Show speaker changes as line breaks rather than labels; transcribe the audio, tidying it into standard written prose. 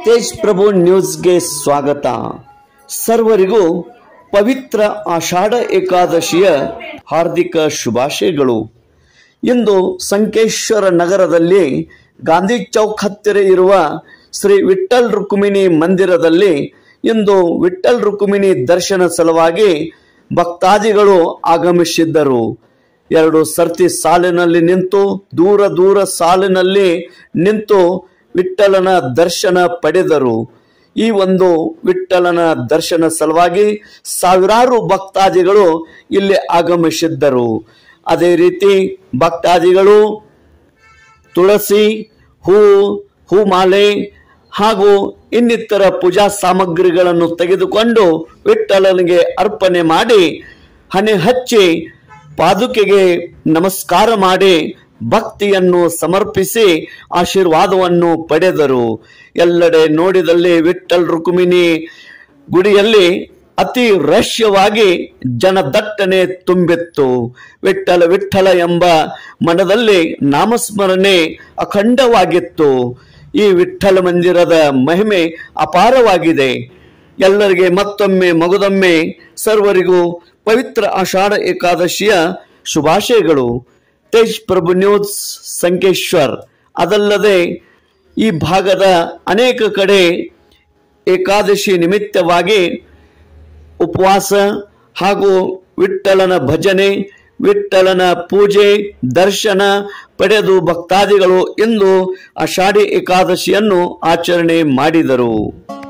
ತೇಜ್ ಪ್ರಭು ನ್ಯೂಸ್ಗೆ ಸ್ವಾಗತ. ಸರ್ವರಿಗೂ ಪವಿತ್ರ ಆಷಾಢ ಏಕಾದಶಿಯ ಹಾರ್ದಿಕ ಶುಭಾಶಯಗಳು. ಇಂದು ಸಂಕೇಶ್ವರ ನಗರದಲ್ಲಿ ಗಾಂಧಿ ಚೌಕ್ ಹತ್ತಿರ ಇರುವ ಶ್ರೀ ವಿಠ್ಠಲ್ ರುಕ್ಮಿಣಿ ಮಂದಿರದಲ್ಲಿ ಇಂದು ವಿಠ್ಠಲ್ ರುಕ್ಮಿಣಿ ದರ್ಶನ ಸಲುವಾಗಿ ಭಕ್ತಾದಿಗಳು ಆಗಮಿಸಿದ್ದರು. ಎರಡು ಸರ್ತಿ ಸಾಲಿನಲ್ಲಿ ನಿಂತು ದೂರ ಸಾಲಿನಲ್ಲಿ ನಿಂತು ವಿಠ್ಠಲನ ದರ್ಶನ ಪಡೆದರು. ಈ ಒಂದು ವಿಠ್ಠಲನ ದರ್ಶನ ಸಲುವಾಗಿ ಸಾವಿರಾರು ಭಕ್ತಾದಿಗಳು ಇಲ್ಲಿ ಆಗಮಿಸಿದ್ದರು. ಅದೇ ರೀತಿ ಭಕ್ತಾದಿಗಳು ತುಳಸಿ, ಹೂಮಾಲೆ ಹಾಗೂ ಇನ್ನಿತರ ಪೂಜಾ ಸಾಮಗ್ರಿಗಳನ್ನು ತೆಗೆದುಕೊಂಡು ವಿಠ್ಠಲನಿಗೆ ಅರ್ಪಣೆ ಮಾಡಿ ಹಣೆ ಹಚ್ಚಿ ಪಾದುಕೆಗೆ ನಮಸ್ಕಾರ ಮಾಡಿ ಭಕ್ತಿಯನ್ನು ಸಮರ್ಪಿಸಿ ಆಶೀರ್ವಾದವನ್ನು ಪಡೆದರು. ಎಲ್ಲೆಡೆ ನೋಡಿದಲ್ಲಿ ವಿಠ್ಠಲ್ ರುಕ್ಮಿಣಿ ಗುಡಿಯಲ್ಲಿ ಅತಿ ರಹಸ್ಯವಾಗಿ ಜನದಟ್ಟಣೆ ತುಂಬಿತ್ತು. ವಿಠ್ಠಲ ವಿಠ್ಠಲ ಎಂಬ ಮನದಲ್ಲಿ ನಾಮಸ್ಮರಣೆ ಅಖಂಡವಾಗಿತ್ತು. ಈ ವಿಠ್ಠಲ ಮಂದಿರದ ಮಹಿಮೆ ಅಪಾರವಾಗಿದೆ. ಎಲ್ಲರಿಗೆ ಮತ್ತೊಮ್ಮೆ ಮಗದೊಮ್ಮೆ ಸರ್ವರಿಗೂ ಪವಿತ್ರ ಆಷಾಢ ಏಕಾದಶಿಯ ಶುಭಾಶಯಗಳು. ತೇಜ್ ಪ್ರಭು ನ್ಯೂಸ್ ಸಂಕೇಶ್ವರ್. ಅದಲ್ಲದೆ ಈ ಭಾಗದ ಅನೇಕ ಕಡೆ ಏಕಾದಶಿ ನಿಮಿತ್ತವಾಗಿ ಉಪವಾಸ ಹಾಗೂ ವಿಠ್ಠಲನ ಭಜನೆ, ವಿಠ್ಠಲನ ಪೂಜೆ, ದರ್ಶನ ಪಡೆದು ಭಕ್ತಾದಿಗಳು ಇಂದು ಆಷಾಢಿ ಏಕಾದಶಿಯನ್ನು ಆಚರಣೆ ಮಾಡಿದರು.